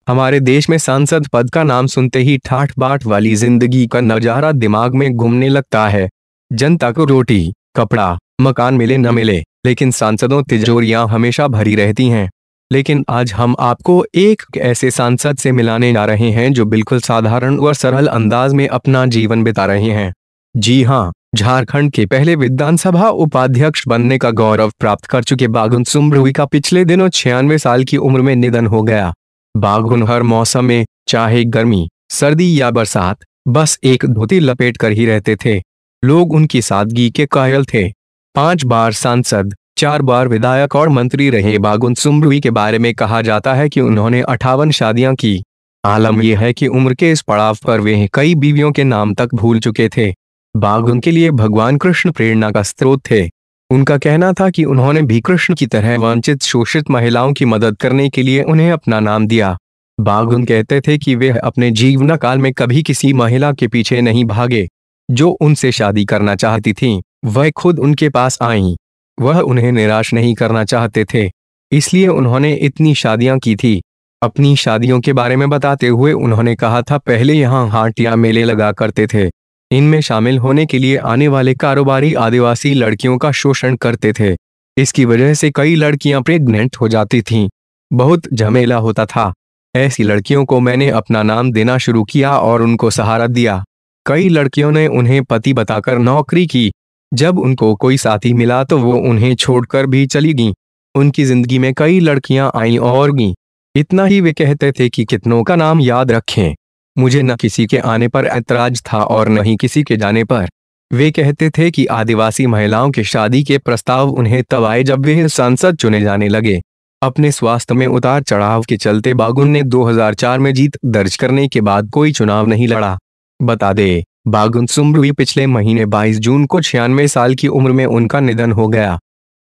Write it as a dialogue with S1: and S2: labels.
S1: हमारे देश में सांसद पद का नाम सुनते ही ठाठ बाट वाली जिंदगी का नजारा दिमाग में घूमने लगता है। जनता को रोटी, कपड़ा, मकान मिले न मिले, लेकिन सांसदों तिजोरियां हमेशा भरी रहती हैं। लेकिन आज हम आपको एक ऐसे सांसद से मिलाने जा रहे हैं जो बिल्कुल साधारण और सरल अंदाज में अपना जीवन बिता रहे हैं। जी हाँ, झारखंड के पहले विधानसभा उपाध्यक्ष बनने का गौरव प्राप्त कर चुके बागुन सुम्ब्रुई का पिछले दिनों 96 साल की उम्र में निधन हो गया। बागुन हर मौसम में, चाहे गर्मी, सर्दी या बरसात, बस एक धोती लपेट कर ही रहते थे। लोग उनकी सादगी के कायल थे। 5 बार सांसद, 4 बार विधायक और मंत्री रहे बागुन सुम्ब्रुई के बारे में कहा जाता है कि उन्होंने 58 शादियां की। आलम यह है कि उम्र के इस पड़ाव पर वे कई बीवियों के नाम तक भूल चुके थे। बागुन के लिए भगवान कृष्ण प्रेरणा का स्रोत थे। उनका कहना था कि उन्होंने भी कृष्ण की तरह वंचित शोषित महिलाओं की मदद करने के लिए उन्हें अपना नाम दिया। बागुन कहते थे कि वे अपने जीवन काल में कभी किसी महिला के पीछे नहीं भागे। जो उनसे शादी करना चाहती थीं, वह खुद उनके पास आईं। वह उन्हें निराश नहीं करना चाहते थे, इसलिए उन्होंने इतनी शादियां की थी। अपनी शादियों के बारे में बताते हुए उन्होंने कहा था, पहले यहाँ हाट या मेले लगा करते थे। इनमें शामिल होने के लिए आने वाले कारोबारी आदिवासी लड़कियों का शोषण करते थे। इसकी वजह से कई लड़कियां प्रेग्नेंट हो जाती थीं। बहुत झमेला होता था। ऐसी लड़कियों को मैंने अपना नाम देना शुरू किया और उनको सहारा दिया। कई लड़कियों ने उन्हें पति बताकर नौकरी की। जब उनको कोई साथी मिला तो वो उन्हें छोड़कर भी चली गईं। उनकी जिंदगी में कई लड़कियां आईं और गईं। इतना ही वे कहते थे कि कितनों का नाम याद रखें। मुझे न किसी के आने पर ऐतराज था और न ही किसी के जाने पर। वे कहते थे कि आदिवासी महिलाओं के शादी के प्रस्ताव उन्हें तब आए जब वे सांसद चुने जाने लगे। अपने स्वास्थ्य में उतार चढ़ाव के चलते बागुन ने 2004 में जीत दर्ज करने के बाद कोई चुनाव नहीं लड़ा। बता दें, बागुन सुम्ब्रुई पिछले महीने 22 जून को 96 साल की उम्र में उनका निधन हो गया।